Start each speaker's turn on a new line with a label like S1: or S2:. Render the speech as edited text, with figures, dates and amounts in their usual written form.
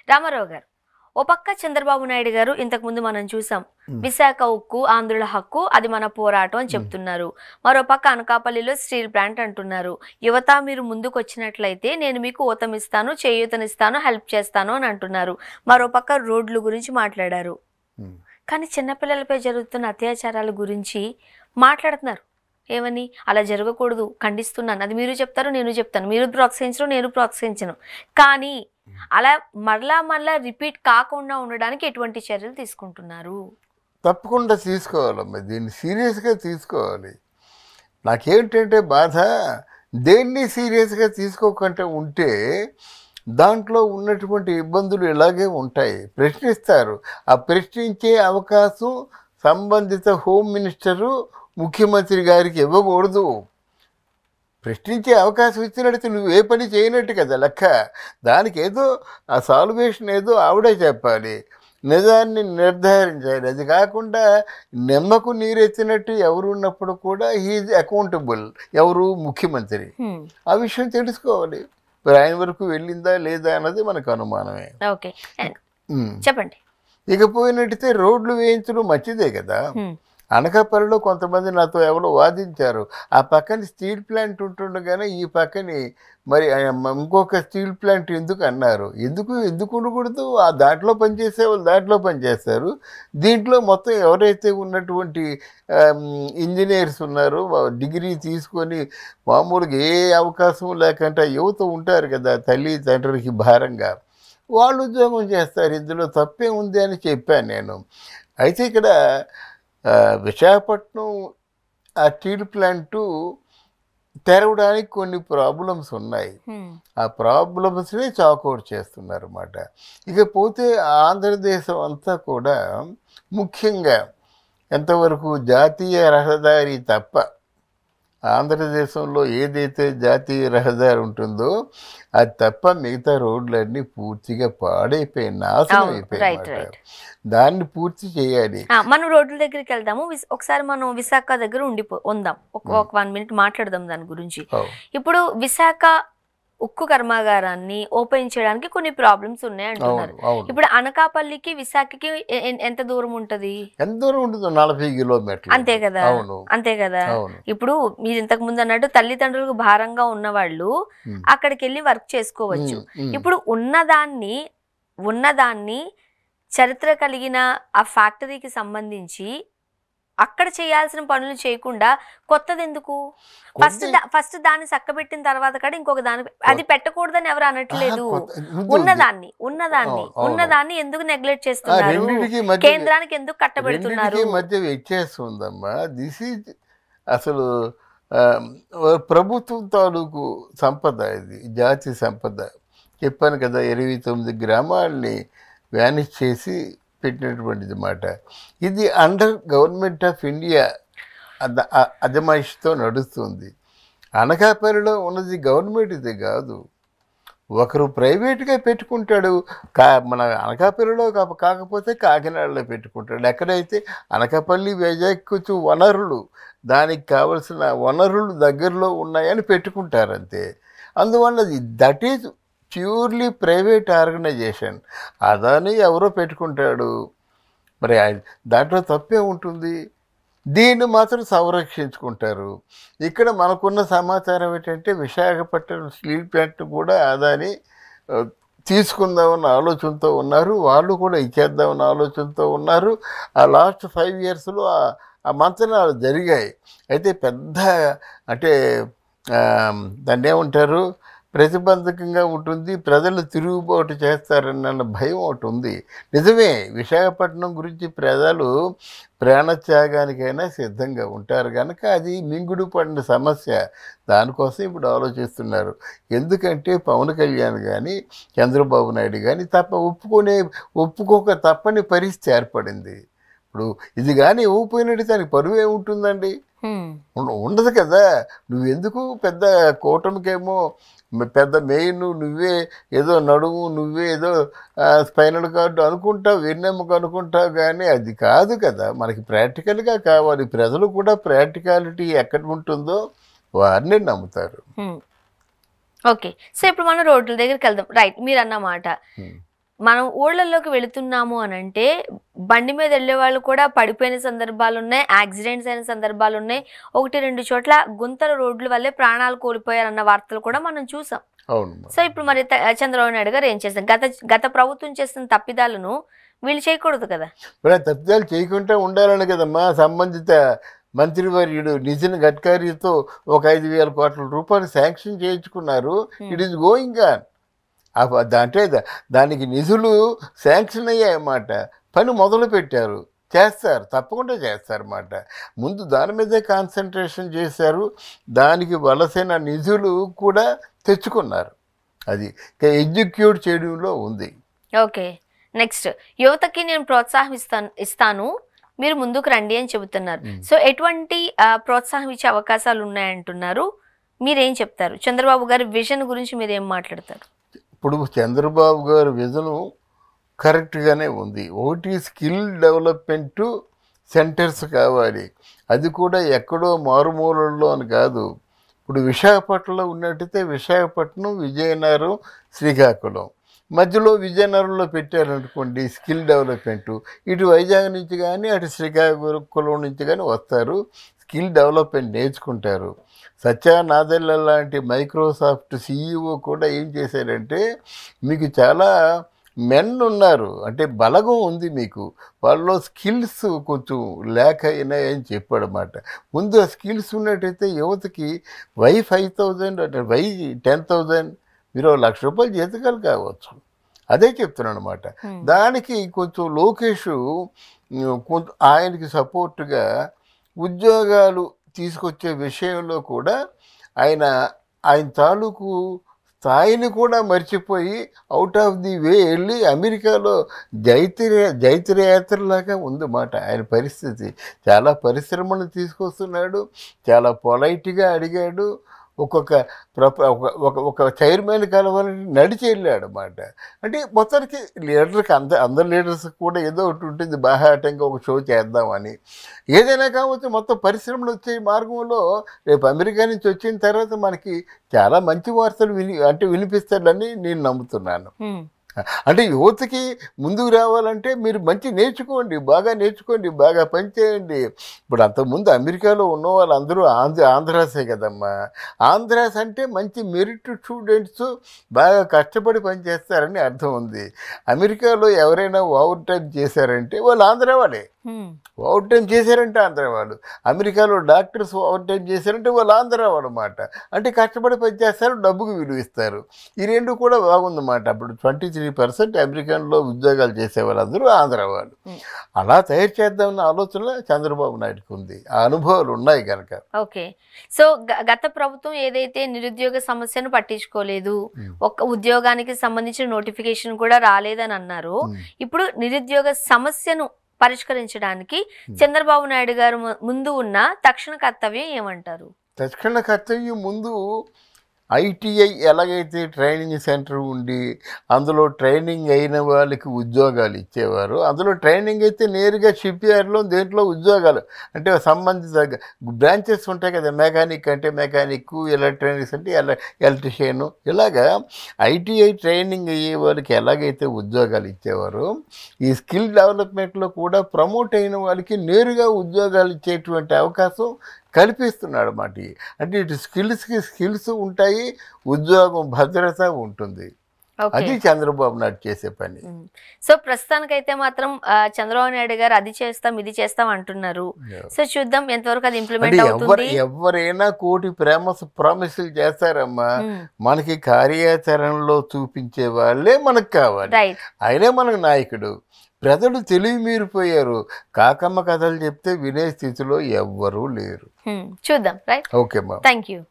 S1: రామారావు గారు, ఓ పక్క చంద్రబాబు నాయుడు గారు ఇంతకు ముందు మనం చూసాం, విశాఖ ఉక్కు ఆంధ్రుల హక్కు, అది మన పోరాటం అని చెప్తున్నారు. మరో పక్క అనకాపల్లిలో స్టీల్ ప్లాంట్ అంటున్నారు. యువత మీరు ముందుకు వచ్చినట్లయితే నేను మీకు ఊతమిస్తాను, చేయూతనిస్తాను, హెల్ప్ చేస్తాను అని అంటున్నారు. మరో పక్క రోడ్ల గురించి మాట్లాడారు. కానీ చిన్నపిల్లలపై జరుగుతున్న అత్యాచారాల గురించి మాట్లాడుతున్నారు. ఏమని? అలా జరగకూడదు, ఖండిస్తున్నాను. అది మీరు చెప్తారు, నేను చెప్తాను. మీరు ప్రోత్సహించరు, నేను ప్రోత్సహించను. కానీ అలా మరలా రిపీట్ కాకుండా ఉండడానికి ఎటువంటి చర్యలు తీసుకుంటున్నారు?
S2: తప్పకుండా తీసుకోవాలమ్మా, దీన్ని సీరియస్గా తీసుకోవాలి. నాకేంటంటే బాధ, దేన్ని సీరియస్గా తీసుకోకుండా ఉంటే దాంట్లో ఉన్నటువంటి ఇబ్బందులు ఇలాగే ఉంటాయి. ప్రశ్నిస్తారు. ఆ ప్రశ్నించే అవకాశం సంబంధిత హోమ్ మినిస్టరు ముఖ్యమంత్రి గారికి ఇవ్వకూడదు. ప్రశ్నించే అవకాశం ఇచ్చినట్టు నువ్వు ఏ పని చేయనట్టు కదా లెక్క. దానికి ఏదో ఆ సాల్వేషన్ ఏదో ఆవిడే చెప్పాలి, నిజాన్ని నిర్ధారించాలి. అది కాకుండా నిమ్మకు నీరెత్తినట్టు ఎవరు ఉన్నప్పుడు కూడా హీజ్ అకౌంటబుల్. ఎవరు? ముఖ్యమంత్రి. ఆ విషయం తెలుసుకోవాలి. ఆయన వరకు వెళ్ళిందా లేదా అన్నది మనకు అనుమానమే.
S1: ఓకే, చెప్పండి.
S2: ఇకపోయినట్టయితే రోడ్లు వేయించడం మంచిదే కదా. అనకాపల్లిలో కొంతమంది నాతో ఎవరో వాదించారు, ఆ పక్కన స్టీల్ ప్లాంట్ ఉంటుండగానే ఈ పక్కని మరి ఇంకొక స్టీల్ ప్లాంట్ ఎందుకు అన్నారు. ఎందుకు ఉండకూడదు? ఆ దాంట్లో పనిచేసే వాళ్ళు దాంట్లో పనిచేస్తారు. దీంట్లో మొత్తం ఎవరైతే ఉన్నటువంటి ఇంజనీర్స్ ఉన్నారో, డిగ్రీ తీసుకొని మామూలుగా ఏ అవకాశం లేకుండా యువత ఉంటారు కదా, తల్లి తండ్రికి భారంగా, వాళ్ళు ఉద్యోగం చేస్తారు. ఇందులో తప్పే ఉంది అని చెప్పాను నేను. అయితే ఇక్కడ విశాఖపట్నం ఆ స్టీల్ ప్లాంటు తెరవడానికి కొన్ని ప్రాబ్లమ్స్ ఉన్నాయి. ఆ ప్రాబ్లమ్స్ని చాకౌట్ చేస్తున్నారు అన్నమాట. ఇకపోతే ఆంధ్రదేశం అంతా కూడా ముఖ్యంగా ఎంతవరకు జాతీయ రహదారి తప్ప, ఆంధ్రదేశంలో ఏదైతే జాతీయ రహదారి ఉంటుందో అది తప్ప మిగతా రోడ్లన్నీ పూర్తిగా పాడైపోయి నాశనం అయిపోయాయి. దాన్ని పూర్తి చేయాలి.
S1: మనం రోడ్ల దగ్గరికి వెళ్దాము. ఒకసారి మనం విశాఖ దగ్గర ఉందాం, ఒక 1 minute మాట్లాడదాం దాని గురించి. ఇప్పుడు విశాఖ ఉక్కు కర్మాగారాన్ని ఓపెన్ చేయడానికి కొన్ని ప్రాబ్లమ్స్ ఉన్నాయి అంటున్నారు. ఇప్పుడు అనకాపల్లికి విశాఖకి ఎంత దూరం ఉంటది?
S2: ఎంత దూరం ఉంటుంది? 40 kilometers.
S1: అంతే కదా, అంతే కదా. ఇప్పుడు మీరు ఇంతకు ముందు అన్నట్టు తల్లిదండ్రులకు భారంగా ఉన్న వాళ్ళు అక్కడికి వెళ్ళి వర్క్ చేసుకోవచ్చు. ఇప్పుడు ఉన్నదాన్ని చరిత్ర కలిగిన ఆ ఫ్యాక్టరీకి సంబంధించి అక్కడ చేయాల్సిన పనులు చేయకుండా కొత్తది ఎందుకు? ఫస్ట్ దాన్ని చక్కబెట్టిన తర్వాత కూడా ఇంకొక దాని అది పెట్టకూడదని ఎవరు అనట్లేదు. ఉన్నదాన్ని ఎందుకు నెగ్లెక్ట్ చేస్తున్నారు? కేంద్రానికి ఎందుకు కట్టబెడుతున్నారు?
S2: మధ్య వ్యత్యాసందమ్మా. దిస్ ఈజ్ అసలు ప్రభుత్వం తాలూకు సంపద, ఇది జాతి సంపద. చెప్పాను కదా, 29 గ్రామాలని వ్యానిష్ చేసి పెట్టినటువంటిది మాట. ఇది అండర్ గవర్నమెంట్ ఆఫ్ ఇండియా అజమాయిషితో నడుస్తుంది. అనకాపల్లిలో ఉన్నది గవర్నమెంట్ ఇది కాదు, ఒకరు ప్రైవేట్గా పెట్టుకుంటాడు. మన అనకాపల్లిలో కాకపోతే కాకినాడలో పెట్టుకుంటాడు. ఎక్కడైతే అనకాపల్లి వైజాగ్ వనరులు, దానికి కావలసిన వనరులు దగ్గరలో ఉన్నాయని పెట్టుకుంటారు అంతే. అందువల్ల that is purely private organisation. అదాని ఎవరో పెట్టుకుంటాడు, మరి దాంట్లో తప్పే ఉంటుంది. దీన్ని మాత్రం సంరక్షించుకుంటారు. ఇక్కడ మనకున్న సమాచారం ఏంటంటే విశాఖపట్నం స్టీల్ ప్లాంట్ కూడా అదాని తీసుకుందామన్న ఆలోచనతో ఉన్నారు. వాళ్ళు కూడా ఇచ్చేద్దామన్న ఆలోచనతో ఉన్నారు. ఆ లాస్ట్ 5 yearsలో ఆ మంతనాలు జరిగాయి. అయితే పెద్ద అంటే దాన్ని ఏమంటారు, ప్రతిబంధకంగా ఉంటుంది. ప్రజలు తిరుగుబాటు చేస్తారన్న భయం ఒకటి ఉంది. నిజమే, విశాఖపట్నం గురించి ప్రజలు ప్రాణత్యాగానికైనా సిద్ధంగా ఉంటారు కనుక అది మింగుడు పడిన సమస్య. దానికోసం ఇప్పుడు ఆలోచిస్తున్నారు. ఎందుకంటే పవన్ కళ్యాణ్ కానీ చంద్రబాబు నాయుడు కానీ ఒప్పుకోక తప్పని పరిస్థితి ఏర్పడింది. ఇప్పుడు ఇది కానీ ఇవ్వకపోయినట్టు దానికి పరువు ఏముంటుందండి? ఉండదు కదా. నువ్వెందుకు పెద్ద కూటమికేమో పెద్ద మెయిన్, నువ్వే ఏదో నడుము, నువ్వే ఏదో స్పైనల్ కార్డు అనుకుంటావు, వెన్నెమ్మకు అనుకుంటావు, కానీ అది కాదు కదా. మనకి ప్రాక్టికల్గా కావాలి. ప్రజలు కూడా ప్రాక్టికాలిటీ ఎక్కడ ఉంటుందో వారిని నమ్ముతారు.
S1: ఓకే, సో ఇప్పుడు మనం రోడ్ల దగ్గరికి వెళ్దాం. రైట్, మీరు అన్నమాట మనం ఊళ్ళల్లోకి వెళుతున్నాము అని అంటే బండి మీద వెళ్ళే వాళ్ళు కూడా పడిపోయిన సందర్భాలు ఉన్నాయి, యాక్సిడెంట్స్ అయిన సందర్భాలు ఉన్నాయి, 1-2 చోట్ల గుంతల రోడ్ల వల్లే ప్రాణాలు కోల్పోయారన్న వార్తలు కూడా మనం చూసాం. సో ఇప్పుడు మరి చంద్రబాబు నాయుడు గారు ఏం చేస్తారు? గత ప్రభుత్వం చేసిన తప్పిదాలను వీళ్ళు చేయకూడదు కదా.
S2: తప్పిదాలు చేయకుండా ఉండాలని కదమ్మా సంబంధిత మంత్రివర్యుడు నితిన్ గడ్కరీతో ఒక 5,000 కోట్ల రూపాయలు శాంక్షన్ చేయించుకున్నారు. It is going on. అంటే దానికి నిధులు శాంక్షన్ అయ్యాయన్నమాట. పని మొదలు పెట్టారు, చేస్తారు, తప్పకుండా చేస్తారన్నమాట. ముందు దాని మీదే కాన్సన్ట్రేషన్ చేశారు, దానికి వలసిన నిధులు కూడా తెచ్చుకున్నారు. అది ఎగ్జిక్యూట్ చేయడంలో ఉంది.
S1: ఓకే, నెక్స్ట్ యువతకి నేను ప్రోత్సాహం ఇస్తాను, మీరు ముందుకు రండి అని చెబుతున్నారు. సో ఎటువంటి ప్రోత్సాహం ఇచ్చే అవకాశాలు ఉన్నాయంటున్నారు, మీరేం చెప్తారు? చంద్రబాబు గారి విజన్ గురించి మీరు ఏం మాట్లాడతారు?
S2: ఇప్పుడు చంద్రబాబు గారి విజను కరెక్ట్గానే ఉంది. ఒకటి స్కిల్ డెవలప్మెంటు సెంటర్స్ కావాలి, అది కూడా ఎక్కడో మారుమూలల్లో అని కాదు. ఇప్పుడు విశాఖపట్నంలో ఉన్నట్టయితే విశాఖపట్నం, విజయనగరం, శ్రీకాకుళం, మధ్యలో విజయనగరంలో పెట్టారనుకోండి స్కిల్ డెవలప్మెంటు. ఇటు వైజాగ్ నుంచి కానీ అటు శ్రీకాకుళం నుంచి కానీ వస్తారు, స్కిల్ డెవలప్మెంట్ నేర్చుకుంటారు. సత్యా నాదెల్ల లాంటి మైక్రోసాఫ్ట్ CEO కూడా ఏం చేశారంటే, మీకు చాలా మెన్ ఉన్నారు, అంటే బలగం ఉంది మీకు, వాళ్ళలో స్కిల్స్ కొంచెం లేక అయినాయని చెప్పాడన్నమాట. ముందు ఆ స్కిల్స్ ఉన్నట్టయితే యువతకి వై 5,000 అంటే వై 10,000, మీరు 1,00,000 రూపాయలు జీతకాలు కావచ్చు. అదే చెప్తున్నాను అనమాట. దానికి కొంచెం లోకేష్ కొంచెం ఆయనకి సపోర్టుగా ఉద్యోగాలు తీసుకొచ్చే విషయంలో కూడా ఆయన తాలూకు స్థాయిని కూడా మర్చిపోయి అవుట్ ఆఫ్ ది వే వెళ్ళి అమెరికాలో జైత్రయాత్రలాగా ఉందన్నమాట ఆయన పరిస్థితి. చాలా పరిశ్రమలు తీసుకొస్తున్నాడు, చాలా పొలైట్గా అడిగాడు. ఒక చైర్మన్ కలవాలని నడిచి వెళ్ళాడు అన్నమాట. అంటే మొత్తానికి లీడర్కి అందరు లీడర్స్ కూడా ఏదో ఒకటి ఉంటుంది, బాహాటంగా ఒక షో చేద్దామని. ఏదైనా కావచ్చు, మొత్తం పరిశ్రమలు వచ్చే మార్గంలో రేపు అమెరికా నుంచి వచ్చిన తర్వాత మనకి చాలా మంచి వార్తలు వినిపిస్తాడని నేను నమ్ముతున్నాను. అంటే యువతకి ముందుకు రావాలంటే మీరు మంచి నేర్చుకోండి, బాగా పనిచేయండి. ఇప్పుడు అంతకుముందు అమెరికాలో ఉన్న వాళ్ళందరూ ఆంధ్రాసే కదమ్మా. ఆంధ్రాస్ అంటే మంచి మెరిట్ స్టూడెంట్స్, బాగా కష్టపడి పనిచేస్తారని అర్థం ఉంది. అమెరికాలో ఎవరైనా ఓవర్ టైం చేశారంటే వాళ్ళు ఆంధ్ర వాళ్ళే. ఓవర్ టైం చేశారంటే ఆంధ్ర వాళ్ళు. అమెరికాలో డాక్టర్స్ ఓవర్ టైం చేశారంటే వాళ్ళు ఆంధ్ర వాళ్ళు అన్నమాట. అంటే కష్టపడి పనిచేస్తారు, డబ్బుకు విలువిస్తారు. ఈ రెండు కూడా బాగుందన్నమాట. అప్పుడు 23% అమెరికన్లో ఉద్యోగాలు చేసే వాళ్ళందరూ ఆంధ్ర వాళ్ళు. అలా తయారు చేద్దామన్న ఆలోచన చంద్రబాబు నాయుడుకి ఉంది, ఆ అనుభవాలు ఉన్నాయి కనుక.
S1: ఓకే, సో గత ప్రభుత్వం ఏదైతే నిరుద్యోగ సమస్యను పట్టించుకోలేదు, ఒక ఉద్యోగానికి సంబంధించిన నోటిఫికేషన్ కూడా రాలేదని అన్నారు. ఇప్పుడు నిరుద్యోగ సమస్యను పరిష్కరించడానికి చంద్రబాబు నాయుడు గారు ముందు ఉన్న తక్షణ కర్తవ్యం ఏమంటారు?
S2: తక్షణ కర్తవ్యం ముందు ITI ఎలాగైతే ట్రైనింగ్ సెంటర్ ఉండి అందులో ట్రైనింగ్ అయిన వాళ్ళకి ఉద్యోగాలు ఇచ్చేవారు, అందులో ట్రైనింగ్ అయితే నేరుగా షిప్ యార్డ్లో దేంట్లో ఉద్యోగాలు అంటే సంబంధిత బ్రాంచెస్ ఉంటాయి కదా, మెకానిక్ అంటే మెకానిక్, ఎలక్ట్రానిక్స్ అంటే ఎలక్ట్రీషియను, ఇలాగా ITI ట్రైనింగ్ అయ్యే వాళ్ళకి ఎలాగైతే ఉద్యోగాలు ఇచ్చేవారు, ఈ స్కిల్ డెవలప్మెంట్లో కూడా ప్రమోట్ అయిన వాళ్ళకి నేరుగా ఉద్యోగాలు ఇచ్చేటువంటి అవకాశం కల్పిస్తున్నాడు అన్నమాట. అంటే ఇటు స్కిల్స్ ఉంటాయి, ఉద్యోగం భద్రత ఉంటుంది. అది చంద్రబాబు నాయుడు చేసే పని.
S1: సో ప్రస్తుతానికైతే మాత్రం చంద్రబాబు నాయుడు గారు అది చేస్తాం ఇది చేస్తాం అంటున్నారు. సో చూద్దాం ఎంతవరకు అది ఇంప్లిమెంట్ అవుతుంది.
S2: ఎవరైనా కోటి ప్రామిసులు చేస్తారమ్మా, మనకి కార్యాచరణలో చూపించే వాళ్ళే మనకు కావాలి. ఆయనే మనకు నాయకుడు. ప్రజలు తెలివి మీరిపోయారు, కాకమ్మ కథలు చెప్తే వినే స్థితిలో ఎవ్వరూ లేరు.
S1: చూద్దాం. రైట్,
S2: ఓకే అమ్మా,
S1: థ్యాంక్ యూ.